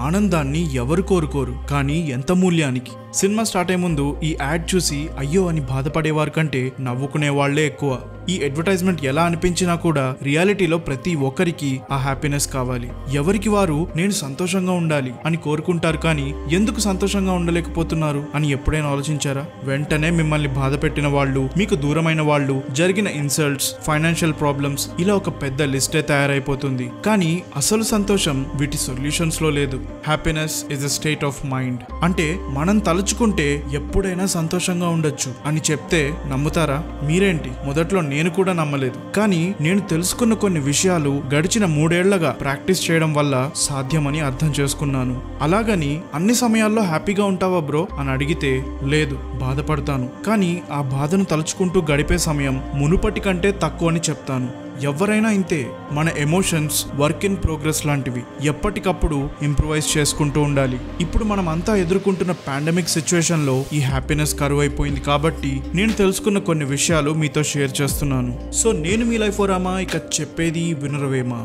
ఆనందాన్ని ఎవరు కోరుకోరు, కానీ ఎంత మూల్యానికి. సినిమా స్టార్ట్ అయ్యే ముందు ఈ యాడ్ చూసి అయ్యో అని బాధపడేవారు కంటే నవ్వుకునే వాళ్లే ఎక్కువ. ఈ అడ్వర్టైజ్మెంట్ ఎలా అనిపించినా కూడా రియాలిటీలో ప్రతి ఒక్కరికి ఆ హ్యాపీనెస్ కావాలి. ఎవరికి వారు నేను సంతోషంగా ఉండాలి అని కోరుకుంటారు, కానీ ఎందుకు సంతోషంగా ఉండలేకపోతున్నారు అని ఎప్పుడైనా ఆలోచించారా? వెంటనే మిమ్మల్ని బాధ పెట్టిన వాళ్ళు, మీకు దూరమైన వాళ్ళు, జరిగిన ఇన్సల్ట్స్, ఫైనాన్షియల్ ప్రాబ్లమ్స్, ఇలా ఒక పెద్ద లిస్టే తయారైపోతుంది. కానీ అసలు సంతోషం వీటి సొల్యూషన్స్ లో లేదు. Happiness is a state of mind. అంటే మనం తలుచుకుంటే ఎప్పుడైనా సంతోషంగా ఉండొచ్చు అని చెప్తే నమ్ముతారా? మీరేంటి, మొదట్లో నేను కూడా నమ్మలేదు. కానీ నేను తెలుసుకున్న కొన్ని విషయాలు గడిచిన 3 ఏళ్లగా ప్రాక్టీస్ చేయడం వల్ల సాధ్యమని అర్థం చేసుకున్నాను. అలాగని అన్ని సమయాల్లో హ్యాపీగా ఉంటావా బ్రో అని అడిగితే లేదు, బాధపడతాను. కానీ ఆ బాధను తలుచుకుంటూ గడిపే సమయం మునుపటి కంటే తక్కువ అని చెప్తాను. ఎవరైనా ఇంతే. మన ఎమోషన్స్ వర్క్ ఇన్ ప్రోగ్రెస్ లాంటివి, ఎప్పటికప్పుడు ఇంప్రూవైజ్ చేసుకుంటూ ఉండాలి. ఇప్పుడు మనం అంతా ఎదుర్కొంటున్న పాండమిక్ సిచ్యువేషన్ లో ఈ హ్యాపీనెస్ కరువు అయిపోయింది. కాబట్టి నేను తెలుసుకున్న కొన్ని విషయాలు మీతో షేర్ చేస్తున్నాను. సో నేను మీ లైఫ్ రామా, ఇక చెప్పేది వినరవేమా.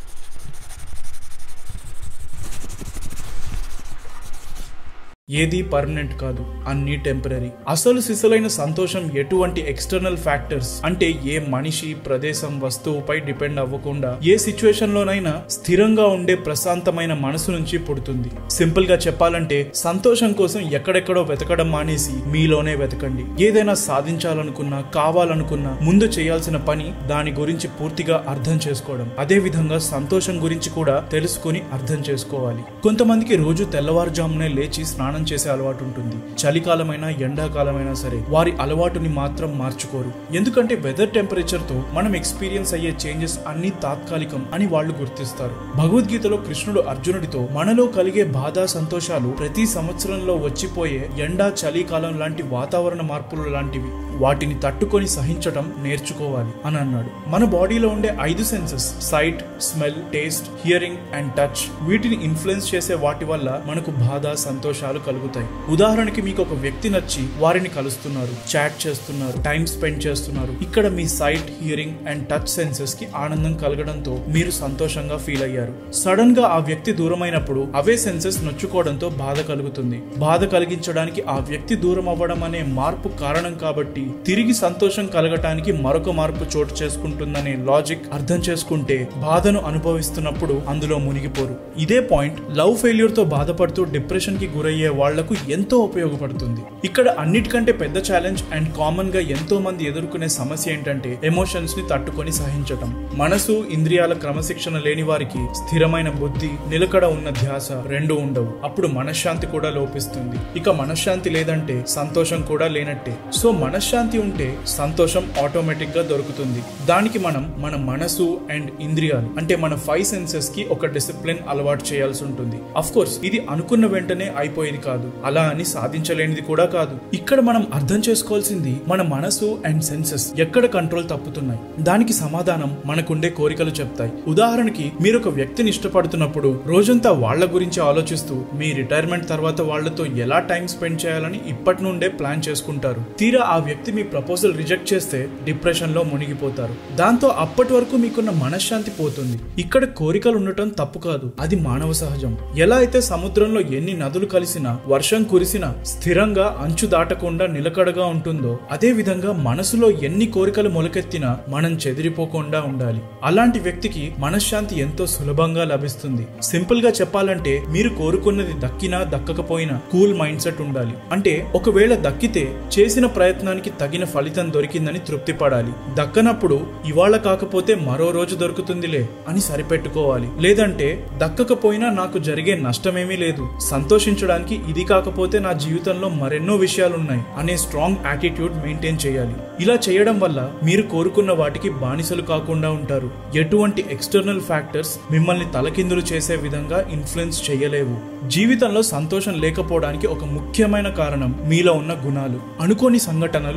ఏది పర్మనెంట్ కాదు, అన్ని టెంపరీ. అసలు సిసలైన సంతోషం ఎటువంటి ఎక్స్టర్నల్ ఫ్యాక్టర్స్ అంటే ఏ మనిషి, ప్రదేశం, వస్తువుపై డిపెండ్ అవ్వకుండా ఏ సిచ్యువేషన్ లోనైనా స్థిరంగా ఉండే ప్రశాంతమైన మనసు నుంచి పుడుతుంది. సింపుల్ గా చెప్పాలంటే సంతోషం కోసం ఎక్కడెక్కడో వెతకడం మానేసి మీలోనే వెతకండి. ఏదైనా సాధించాలనుకున్నా, కావాలనుకున్నా ముందు చేయాల్సిన పని దాని గురించి పూర్తిగా అర్థం చేసుకోవడం. అదే విధంగా సంతోషం గురించి కూడా తెలుసుకుని అర్థం చేసుకోవాలి. కొంతమందికి రోజు తెల్లవారుజామునే లేచి స్నానం చేసే అలవాటు ఉంటుంది. చలికాలమైనా ఎండాకాలమైనా సరే వారి అలవాటుని మాత్రం మార్చుకోరు. ఎందుకంటే వెదర్ టెంపరేచర్ తో మనం ఎక్స్పీరియన్స్ అయ్యే చేంజెస్ అన్ని తాత్కాలికం అని వాళ్ళు గుర్తిస్తారు. భగవద్గీతలో కృష్ణుడు అర్జునుడితో మనలో కలిగే బాధ, సంతోషాలు ప్రతి సంవత్సరంలో వచ్చిపోయే ఎండా, చలికాలం లాంటి వాతావరణ మార్పులు లాంటివి. వాటిని తట్టుకొని సహించటం నేర్చుకోవాలి అని అన్నాడు. మన బాడీలో ఉండే 5 senses sight, smell, taste, hearing and touch, వీటిని ఇన్ఫ్లుయెన్స్ చేసే వాటి వల్ల మనకు బాధ, సంతోషాలు కలుగుతాయి. ఉదాహరణకి మీకు ఒక వ్యక్తి నచ్చి వారిని కలుస్తున్నారు, చాట్ చేస్తున్నారు, టైం స్పెండ్ చేస్తున్నారు. ఇక్కడ మీ sight, hearing and touch senses కి ఆనందం కలగడంతో మీరు సంతోషంగా ఫీల్ అయ్యారు. సడన్ గా ఆ వ్యక్తి దూరమైనప్పుడు అవే సెన్సెస్ నొచ్చుకోవడంతో బాధ కలుగుతుంది. బాధ కలిగించడానికి ఆ వ్యక్తి దూరం అవ్వడం అనే మార్పు కారణం. కాబట్టి తిరిగి సంతోషం కలగటానికి మరొక మార్పు చోటు చేసుకుంటుందనే లాజిక్ అర్థం చేసుకుంటే బాధను అనుభవిస్తున్నప్పుడు అందులో మునిగిపోరు. ఇదే పాయింట్ లవ్ ఫెయిల్యూర్ తో బాధపడుతూ డిప్రెషన్ కి గురయ్యే వాళ్లకు ఎంతో ఉపయోగపడుతుంది. ఇక్కడ అన్నిటికంటే పెద్ద ఛాలెంజ్ అండ్ కామన్ గా ఎంతో మంది ఎదుర్కొనే సమస్య ఏంటంటే ఎమోషన్స్ ని తట్టుకొని సహించటం. మనసు, ఇంద్రియాల క్రమశిక్షణ లేని వారికి స్థిరమైన బుద్ధి, నిలకడ ఉన్న ధ్యాస రెండూ ఉండవు. అప్పుడు మనశ్శాంతి కూడా లోపిస్తుంది. ఇక మనశ్శాంతి లేదంటే సంతోషం కూడా లేనట్టే. సో మనశ్శాంతి ఉంటే సంతోషం ఆటోమేటిక్ గా దొరుకుతుంది. దానికి మనం మన మనసు అండ్ ఇంద్రియాలు అంటే మన 5 సెన్సెస్ కి ఒక డిసిప్లిన్ అలవాటు చేయాల్సి ఉంటుంది. అఫ్ కోర్స్ ఇది అనుకున్న వెంటనే అయిపోయేది కాదు, అలా అని సాధించలేనిది కూడా కాదు. ఇక్కడ మనం అర్థం చేసుకోవాల్సింది మన మనసు అండ్ సెన్సెస్ ఎక్కడ కంట్రోల్ తప్పుతున్నాయి. దానికి సమాధానం మనకుండే కోరికలు చెప్తాయి. ఉదాహరణకి మీరు ఒక వ్యక్తిని ఇష్టపడుతున్నప్పుడు రోజంతా వాళ్ల గురించి ఆలోచిస్తూ మీ రిటైర్మెంట్ తర్వాత వాళ్లతో ఎలా టైం స్పెండ్ చేయాలని ఇప్పటి నుండే ప్లాన్ చేసుకుంటారు. తీరా ఆ వ్యక్తి మీ ప్రపోజల్ రిజెక్ట్ చేస్తే డిప్రెషన్ లో మునిగిపోతారు. దాంతో అప్పటి వరకు మీకున్న మనశ్శాంతి పోతుంది. ఇక్కడ కోరికలు ఉండటం తప్పు కాదు, అది మానవ సహజం. ఎలా అయితే సముద్రంలో ఎన్ని నదులు కలిసినా, వర్షం కురిసినా స్థిరంగా అంచు దాటకుండా నిలకడగా ఉంటుందో, అదే విధంగా మనసులో ఎన్ని కోరికలు మొలకెత్తినా మనం చెదిరిపోకుండా ఉండాలి. అలాంటి వ్యక్తికి మనశ్శాంతి ఎంతో సులభంగా లభిస్తుంది. సింపుల్ గా చెప్పాలంటే మీరు కోరుకున్నది దక్కినా దక్కకపోయినా కూల్ మైండ్ సెట్ ఉండాలి. అంటే ఒకవేళ దక్కితే చేసిన ప్రయత్నానికి తగిన ఫలితం దొరికిందని తృప్తి పడాలి. దక్కనప్పుడు ఇవాళ కాకపోతే మరో రోజు దొరుకుతుందిలే అని సరిపెట్టుకోవాలి. లేదంటే దక్కకపోయినా నాకు జరిగే నష్టమేమీ లేదు, సంతోషించడానికి ఇది కాకపోతే నా జీవితంలో మరెన్నో విషయాలున్నాయి అనే స్ట్రాంగ్ యాటిట్యూడ్ మెయింటైన్ చేయాలి. ఇలా చేయడం వల్ల మీరు కోరుకున్న వాటికి బానిసలు కాకుండా ఉంటారు. ఎటువంటి ఎక్స్టర్నల్ ఫ్యాక్టర్స్ మిమ్మల్ని తలకిందులు చేసే విధంగా ఇన్ఫ్లుయెన్స్ చేయలేవు. జీవితంలో సంతోషం లేకపోవడానికి ఒక ముఖ్యమైన కారణం మీలో ఉన్న గుణాలు. అనుకోని సంఘటనలు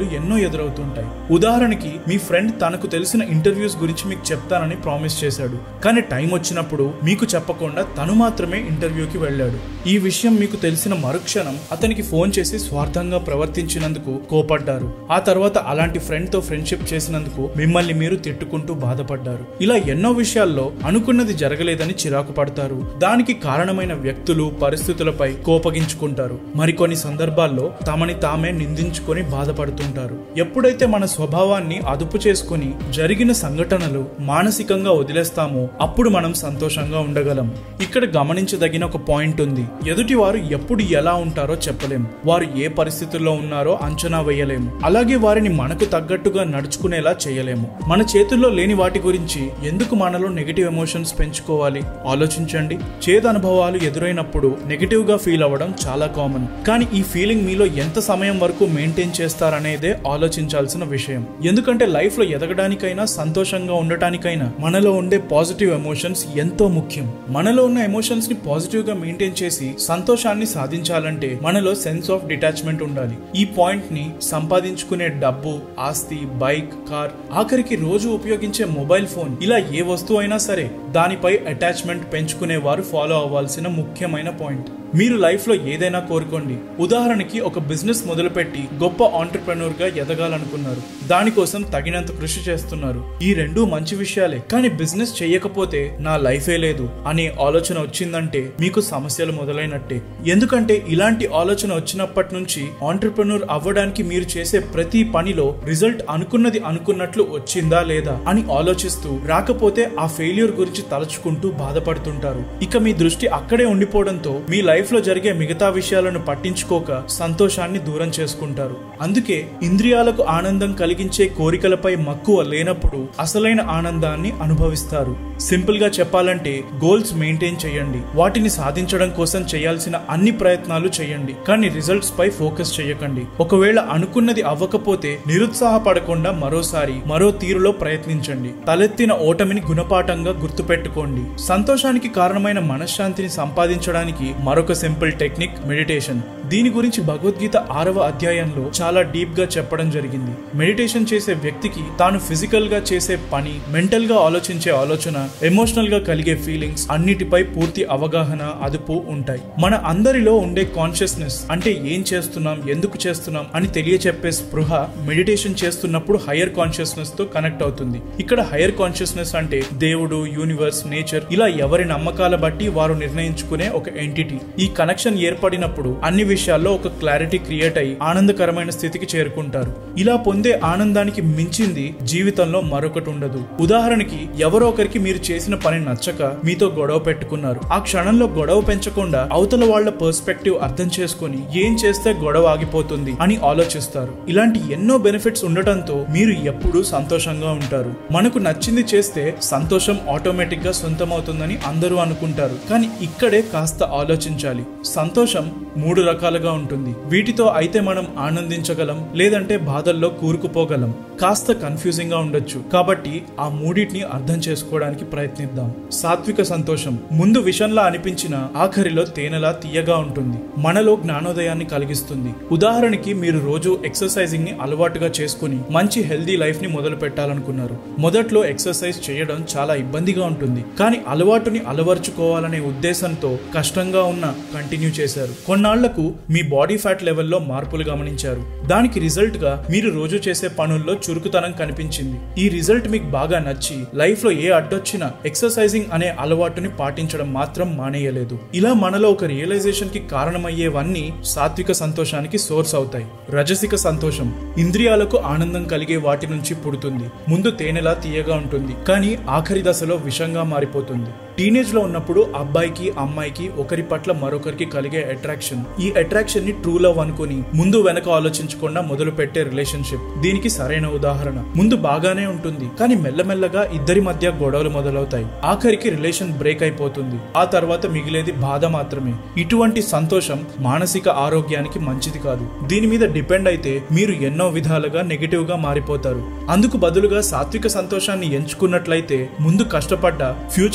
ఇబ్బందులు ఎన్నో ఎదురవుతుంటాయి. ఉదాహరణకి మీ ఫ్రెండ్ తనకు తెలిసిన ఇంటర్వ్యూస్ గురించి మీకు చెప్తానని ప్రామిస్ చేశాడు, కానీ టైం వచ్చినప్పుడు మీకు చెప్పకుండా తను మాత్రమే ఇంటర్వ్యూకి వెళ్ళాడు. ఈ విషయం మీకు తెలిసిన మరుక్షణం అతనికి ఫోన్ చేసి స్వార్థంగా ప్రవర్తించినందుకు కోపడ్డారు. ఆ తర్వాత అలాంటి ఫ్రెండ్ తో ఫ్రెండ్షిప్ చేసినందుకు మిమ్మల్ని మీరు తిట్టుకుంటూ బాధపడ్డారు. ఇలా ఎన్నో విషయాల్లో అనుకున్నది జరగలేదని చిరాకు పడతారు. దానికి కారణమైన వ్యక్తులు, పరిస్థితులపై కోపగించుకుంటారు. మరికొన్ని సందర్భాల్లో తమని తామే నిందించుకొని బాధపడుతుంటారు. ఎప్పుడైతే మన స్వభావాన్ని అదుపు చేసుకుని జరిగిన సంఘటనలు మానసికంగా వదిలేస్తామో అప్పుడు మనం సంతోషంగా ఉండగలం. ఇక్కడ గమనించదగిన ఒక పాయింట్ ఉంది. ఎదుటి వారు ఎప్పుడు ఎలా ఉంటారో చెప్పలేం. వారు ఏ పరిస్థితుల్లో ఉన్నారో అంచనా వేయలేము. అలాగే వారిని మనకు తగ్గట్టుగా నడుచుకునేలా చేయలేము. మన చేతుల్లో లేని వాటి గురించి ఎందుకు మనలో నెగటివ్ ఎమోషన్స్ పెంచుకోవాలి? ఆలోచించండి. చేదు అనుభవాలు ఎదురైనప్పుడు నెగటివ్ గా ఫీల్ అవ్వడం చాలా కామన్. కానీ ఈ ఫీలింగ్ మీలో ఎంత సమయం వరకు మెయింటైన్ చేస్తారనేదే ఆలోచించాల్సిన విషయం. ఎందుకంటే లైఫ్ లో ఎదగడానికైనా సంతోషంగా ఉండటానికైనా మనలో ఉండే పాజిటివ్ ఎమోషన్స్ ఎంతో ముఖ్యం. మనలో ఉన్న ఎమోషన్స్ ని పాజిటివ్ గా మెయింటైన్ చేసి సంతోషాన్ని సాధించాలంటే మనలో సెన్స్ ఆఫ్ డిటాచ్మెంట్ ఉండాలి. ఈ పాయింట్ ని సంపాదించుకునే డబ్బు, ఆస్తి, బైక్, కార్, ఆఖరికి రోజు ఉపయోగించే మొబైల్ ఫోన్, ఇలా ఏ వస్తువు అయినా సరే దానిపై అటాచ్మెంట్ పెంచుకునే వారు ఫాలో అవ్వాల్సిన ముఖ్యమైన పాయింట్. మీరు లైఫ్ లో ఏదైనా కోరుకోండి. ఉదాహరణకి ఒక బిజినెస్ మొదలుపెట్టి గొప్ప ఆంటర్‌ప్రెన్యూర్ గా ఎదగాలనుకున్నారు. దానికోసం తగినంత కృషి చేస్తున్నారు. ఈ రెండూ మంచి విషయాలే. కానీ బిజినెస్ చేయకపోతే నా లైఫే లేదు అనే ఆలోచన వచ్చిందంటే మీకు సమస్యలు మొదలైనట్టే. ఎందుకంటే ఇలాంటి ఆలోచన వచ్చినప్పటి నుంచి ఆంటర్‌ప్రెన్యూర్ అవ్వడానికి మీరు చేసే ప్రతి పనిలో రిజల్ట్ అనుకున్నది అనుకున్నట్లు వచ్చిందా లేదా అని ఆలోచిస్తూ, రాకపోతే ఆ ఫెయిల్యూర్ గురించి తలుచుకుంటూ బాధపడుతుంటారు. ఇక మీ దృష్టి అక్కడే ఉండిపోవడంతో మీ లైఫ్ లో జరిగే మిగతా విషయాలను పట్టించుకోక సంతోషాన్ని దూరం చేసుకుంటారు. అందుకే ఇంద్రియాలకు ఆనందం కలిగించే కోరికలపై మక్కువ లేనప్పుడు అసలైన ఆనందాన్ని అనుభవిస్తారు. సింపుల్ గా చెప్పాలంటే గోల్స్ మెయింటైన్ చేయండి. వాటిని సాధించడం కోసం చేయాల్సిన అన్ని ప్రయత్నాలు చేయండి. కానీ రిజల్ట్స్ పై ఫోకస్ చేయకండి. ఒకవేళ అనుకున్నది అవ్వకపోతే నిరుత్సాహపడకుండా మరోసారి మరో తీరులో ప్రయత్నించండి. తలెత్తిన ఓటమిని గుణపాఠంగా గుర్తుపెట్టుకోండి. సంతోషానికి కారణమైన మనశ్శాంతిని సంపాదించడానికి మరొక సింపుల్ టెక్నిక్ మెడిటేషన్. దీని గురించి భగవద్గీత 6వ అధ్యాయంలో చాలా డీప్ గా చెప్పడం జరిగింది. మెడిటేషన్ చేసే వ్యక్తికి తాను ఫిజికల్ గా చేసే పని, మెంటల్ గా ఆలోచించే ఆలోచన, ఎమోషనల్ గా కలిగే ఫీలింగ్స్ అన్నిటిపై పూర్తి అవగాహన, అదుపు ఉంటాయి. మన అందరిలో ఉండే కాన్షియస్నెస్ అంటే ఏం చేస్తున్నాం, ఎందుకు చేస్తున్నాం అని తెలియచెప్పే స్పృహ మెడిటేషన్ చేస్తున్నప్పుడు హయ్యర్ కాన్షియస్నెస్ తో కనెక్ట్ అవుతుంది. ఇక్కడ హయ్యర్ కాన్షియస్నెస్ అంటే దేవుడు, యూనివర్స్, నేచర్, ఇలా ఎవరి నమ్మకాల బట్టి వారు నిర్ణయించుకునే ఒక ఎంటిటీ. ఈ కనెక్షన్ ఏర్పడినప్పుడు అన్ని విషయాల్లో ఒక క్లారిటీ క్రియేట్ అయ్యి ఆనందకరమైన స్థితికి చేరుకుంటారు. ఇలా పొందే ఆనందానికి మించింది జీవితంలో మరొకటి ఉండదు. ఉదాహరణకి ఎవరో ఒకరికి మీరు చేసిన పని నచ్చక మీతో గొడవ పెట్టుకున్నారు. ఆ క్షణంలో గొడవ పెంచకుండా అవతల వాళ్ల పర్స్పెక్టివ్ అర్థం చేసుకుని ఏం చేస్తే గొడవ ఆగిపోతుంది అని ఆలోచిస్తారు. ఇలాంటి ఎన్నో బెనిఫిట్స్ ఉండటంతో మీరు ఎప్పుడూ సంతోషంగా ఉంటారు. మనకు నచ్చింది చేస్తే సంతోషం ఆటోమేటిక్ గా సొంతమవుతుందని అందరూ అనుకుంటారు. కానీ ఇక్కడే కాస్త ఆలోచించాలి. సంతోషం 3 రకాలుగా ఉంటుంది. వీటితో అయితే మనం ఆనందించగలం, లేదంటే బాధల్లో కూరుకుపోగలం. కాస్త కన్ఫ్యూజింగ్ గా ఉండొచ్చు. కాబట్టి ఆ మూడింటిని అర్థం చేసుకోవడానికి ప్రయత్నిద్దాం. సాత్విక సంతోషం ముందు విషంలా అనిపించిన ఆఖరిలో తేనెలా తీయగా ఉంటుంది. మనలో జ్ఞానోదయాన్ని కలిగిస్తుంది. ఉదాహరణకి మీరు రోజు ఎక్సర్సైజింగ్ ని అలవాటుగా చేసుకుని మంచి హెల్దీ లైఫ్ ని మొదలు పెట్టాలనుకున్నారు. మొదట్లో ఎక్సర్సైజ్ చేయడం చాలా ఇబ్బందిగా ఉంటుంది. కానీ అలవాటుని అలవర్చుకోవాలనే ఉద్దేశంతో కష్టంగా ఉన్న కంటిన్యూ చేశారు. కొన్నాళ్లకు మీ బాడీ ఫ్యాట్ లెవెల్లో మార్పులు గమనించారు. దానికి రిజల్ట్ గా మీరు రోజు చేసే పనుల్లో చురుకుతనం కనిపించింది. ఈ రిజల్ట్ మీకు బాగా నచ్చి లైఫ్ లో ఏ అడ్డొచ్చినా ఎక్సర్సైజింగ్ అనే అలవాటుని పాటించడం మాత్రం మానేయలేదు. ఇలా మనలో ఒక రియలైజేషన్ కి కారణమయ్యేవన్నీ సాత్విక సంతోషానికి సోర్స్ అవుతాయి. రజసిక సంతోషం ఇంద్రియాలకు ఆనందం కలిగే వాటి నుంచి పుడుతుంది. ముందు తేనెలా తీయగా ఉంటుంది, కానీ ఆఖరి దశలో విషంగా మారిపోతుంది. టీనేజ్ లో ఉన్నప్పుడు అబ్బాయికి అమ్మాయికి ఒకరి పట్ల మరొకరికి కలిగే అట్రాక్షన్, ఈ అట్రాక్షన్ ని ట్రూ లవ్ అనుకుని ముందు వెనక ఆలోచించకుండా మొదలు పెట్టే రిలేషన్షిప్ దీనికి సరైన ఉదాహరణ. ముందు బాగానే ఉంటుంది, కానీ మెల్లమెల్లగా ఇద్దరి మధ్య గొడవలు మొదలవుతాయి. ఆఖరికి రిలేషన్ బ్రేక్ అయిపోతుంది. ఆ తర్వాత మిగిలేది బాధ మాత్రమే. ఇటువంటి సంతోషం మానసిక ఆరోగ్యానికి మంచిది కాదు. దీని మీద డిపెండ్ అయితే మీరు ఎన్నో విధాలుగా నెగటివ్ గా మారిపోతారు. అందుకు బదులుగా సాత్విక సంతోషాన్ని ఎంచుకున్నట్లయితే ముందు కష్టపడ్డ ఫ్యూచర్ లో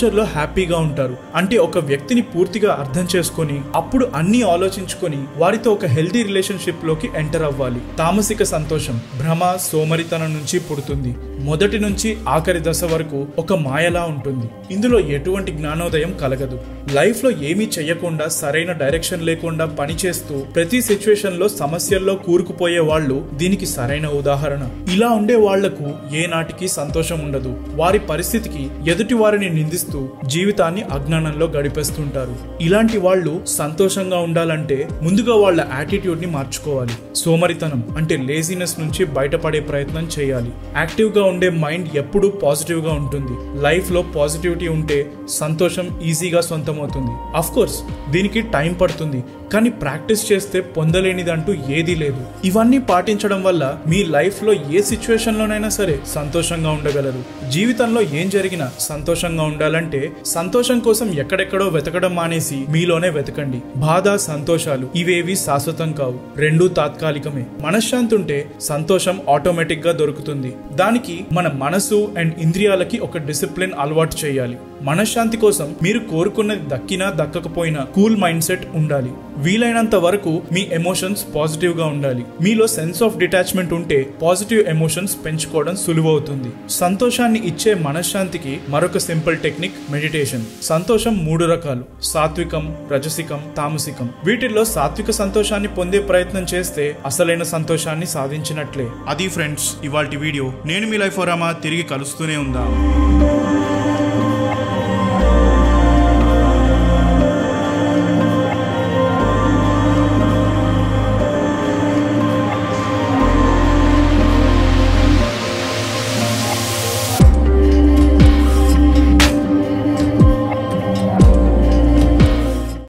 హ్యాపీగా ఉంటారు. అంటే ఒక వ్యక్తిని పూర్తిగా అర్థం చేసుకొని అప్పుడు అన్ని ఆలోచించుకొని వారితో ఒక హెల్తీ రిలేషన్షిప్ లోకి ఎంటర్ అవ్వాలి. తామసిక సంతోషం భ్రమ, సోమరితనం నుంచి పుడుతుంది. మొదటి నుంచి ఆఖరి దశ వరకు ఒక మాయలా ఉంటుంది. ఇందులో ఎటువంటి జ్ఞానోదయం కలగదు. లైఫ్ లో ఏమీ చెయ్యకుండా, సరైన డైరెక్షన్ లేకుండా పని చేస్తూ ప్రతి సిచ్యువేషన్ లో సమస్యల్లో కూరుకుపోయే వాళ్ళు దీనికి సరైన ఉదాహరణ. ఇలా ఉండే వాళ్లకు ఏనాటికి సంతోషం ఉండదు. వారి పరిస్థితికి ఎదుటి వారిని నిందిస్తూ జీవితాన్ని అజ్ఞానంలో గడిపేస్తుంటారు. ఇలాంటి వాళ్ళు సంతోషంగా ఉండాలంటే ముందుగా వాళ్ళ యాటిట్యూడ్ ని మార్చుకోవాలి. సోమరితనం అంటే లేజినెస్ నుంచి బయటపడే ప్రయత్నం చేయాలి. యాక్టివ్ గా ఉండే మైండ్ ఎప్పుడూ పాజిటివ్ గా ఉంటుంది. లైఫ్ లో పాజిటివిటీ ఉంటే సంతోషం ఈజీగా సొంతమవుతుంది. అఫ్ కోర్స్ దీనికి టైం పడుతుంది, కానీ ప్రాక్టీస్ చేస్తే పొందలేనిదంటూ ఏదీ లేదు. ఇవన్నీ పాటించడం వల్ల మీ లైఫ్ లో ఏ సిచ్యువేషన్ లోనైనా సరే సంతోషంగా ఉండగలరు. జీవితంలో ఏం జరిగినా సంతోషంగా ఉండాలంటే సంతోషం కోసం ఎక్కడెక్కడో వెతకడం మానేసి మీలోనే వెతకండి. బాధ, సంతోషాలు ఇవేవి శాశ్వతం కావు, రెండూ తాత్కాలికమే. మనశ్శాంతి ఉంటే సంతోషం ఆటోమేటిక్ గా దొరుకుతుంది. దానికి మన మనసు అండ్ ఇంద్రియాలకి ఒక డిసిప్లిన్ అలవాటు చేయాలి. మనశ్శాంతి కోసం మీరు కోరుకున్నది దక్కినా దక్కకపోయినా కూల్ మైండ్ సెట్ ఉండాలి. వీలైనంత వరకు మీ ఎమోషన్స్ పాజిటివ్ గా ఉండాలి. మీలో సెన్స్ ఆఫ్ డిటాచ్మెంట్ ఉంటే పాజిటివ్ ఎమోషన్స్ పెంచుకోవడం సులువవుతుంది. సంతోషాన్ని ఇచ్చే మనశ్శాంతికి మరొక సింపుల్ టెక్నిక్ మెడిటేషన్. సంతోషం 3 రకాలు: సాత్వికం, రజసికం, తామసికం. వీటిల్లో సాత్విక సంతోషాన్ని పొందే ప్రయత్నం చేస్తే అసలైన సంతోషాన్ని సాధించినట్లే. అది ఫ్రెండ్స్ ఇవాల్టి వీడియో. నేను మీ లైఫ్ రామా, తిరిగి కలుస్తూనే ఉందాం.